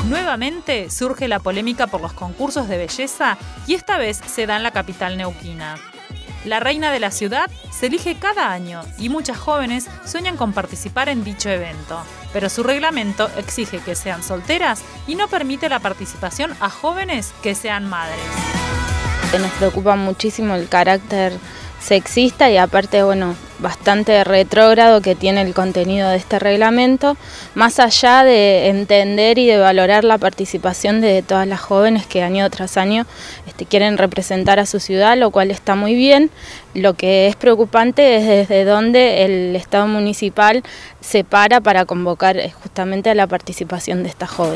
Nuevamente surge la polémica por los concursos de belleza y esta vez se da en la capital neuquina. La reina de la ciudad se elige cada año y muchas jóvenes sueñan con participar en dicho evento, pero su reglamento exige que sean solteras y no permite la participación a jóvenes que sean madres. Nos preocupa muchísimo el carácter sexista y aparte, bastante retrógrado que tiene el contenido de este reglamento, más allá de entender y de valorar la participación de todas las jóvenes que año tras año quieren representar a su ciudad, lo cual está muy bien. Lo que es preocupante es desde dónde el Estado municipal se para convocar justamente a la participación de esta joven.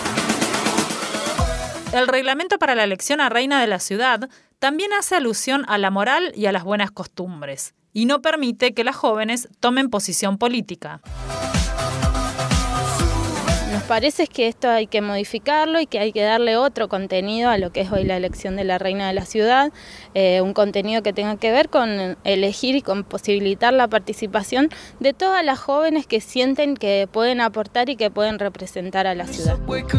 El reglamento para la elección a reina de la ciudad también hace alusión a la moral y a las buenas costumbres, y no permite que las jóvenes tomen posición política. Nos parece que esto hay que modificarlo y que hay que darle otro contenido a lo que es hoy la elección de la reina de la ciudad, un contenido que tenga que ver con elegir y con posibilitar la participación de todas las jóvenes que sienten que pueden aportar y que pueden representar a la ciudad.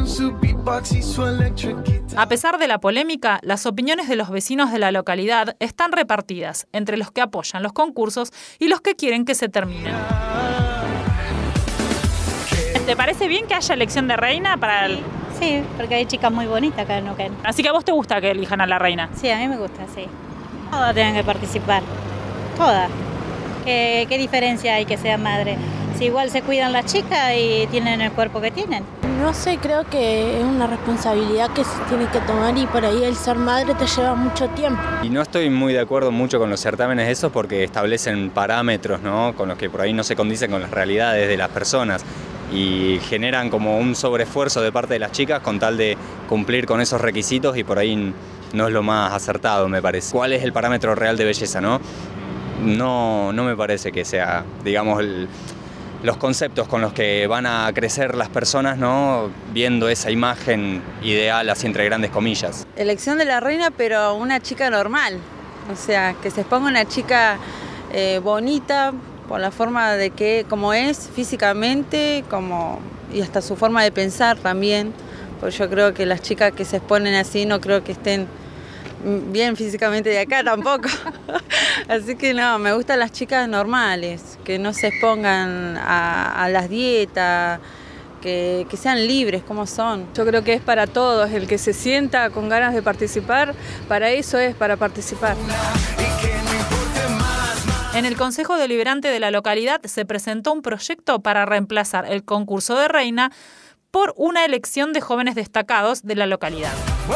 A pesar de la polémica, las opiniones de los vecinos de la localidad están repartidas entre los que apoyan los concursos y los que quieren que se terminen. ¿Te parece bien que haya elección de reina para el...? Sí, porque hay chicas muy bonitas acá en Neuquén. Así que a vos te gusta que elijan a la reina. Sí, a mí me gusta, sí. Todas tienen que participar, todas. ¿Qué diferencia hay que sea madre? Si igual se cuidan las chicas y tienen el cuerpo que tienen. No sé, creo que es una responsabilidad que se tiene que tomar y por ahí el ser madre te lleva mucho tiempo. Y no estoy muy de acuerdo mucho con los certámenes esos porque establecen parámetros, ¿no?, con los que por ahí no se condicen con las realidades de las personas y generan como un sobreesfuerzo de parte de las chicas con tal de cumplir con esos requisitos y por ahí no es lo más acertado, me parece. ¿Cuál es el parámetro real de belleza, no? No me parece que sea, digamos, los conceptos con los que van a crecer las personas, ¿no?, viendo esa imagen ideal así entre grandes comillas. Elección de la reina, pero una chica normal, o sea, que se exponga una chica bonita por la forma de que, como es físicamente, y hasta su forma de pensar también, pues yo creo que las chicas que se exponen así no creo que estén bien físicamente de acá tampoco. Así que no, me gustan las chicas normales, que no se expongan a las dietas, que sean libres como son. Yo creo que es para todos, el que se sienta con ganas de participar, para eso es, para participar. En el Consejo Deliberante de la localidad se presentó un proyecto para reemplazar el concurso de reina por una elección de jóvenes destacados de la localidad.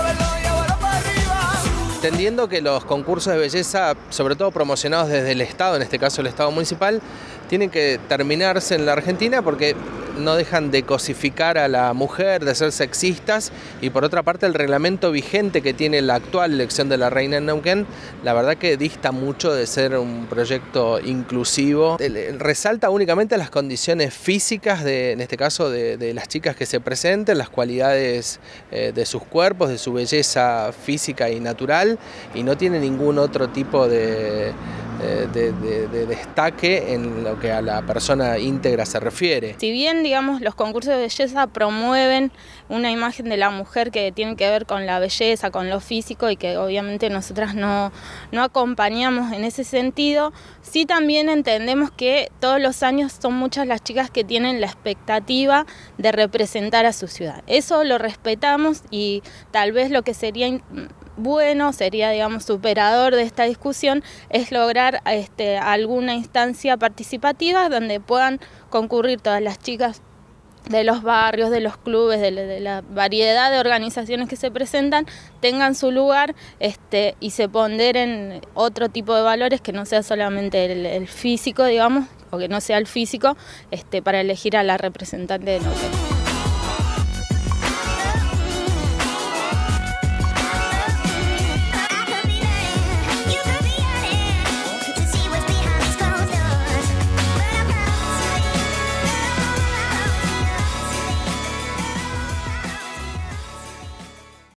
Entendiendo que los concursos de belleza, sobre todo promocionados desde el Estado, en este caso el Estado municipal, tienen que terminarse en la Argentina porque no dejan de cosificar a la mujer, de ser sexistas, y por otra parte el reglamento vigente que tiene la actual elección de la reina en Neuquén, la verdad que dista mucho de ser un proyecto inclusivo. Resalta únicamente las condiciones físicas, en este caso de las chicas que se presenten, las cualidades de sus cuerpos, de su belleza física y natural, y no tiene ningún otro tipo de destaque en lo que a la persona íntegra se refiere. Si bien, los concursos de belleza promueven una imagen de la mujer que tiene que ver con la belleza, con lo físico, y que obviamente nosotras no acompañamos en ese sentido, sí también entendemos que todos los años son muchas las chicas que tienen la expectativa de representar a su ciudad. Eso lo respetamos y tal vez lo que sería bueno, sería, superador de esta discusión, es lograr alguna instancia participativa donde puedan concurrir todas las chicas de los barrios, de los clubes, de la variedad de organizaciones que se presentan, tengan su lugar y se ponderen otro tipo de valores que no sea solamente el físico, o que no sea el físico, para elegir a la representante de Neuquén.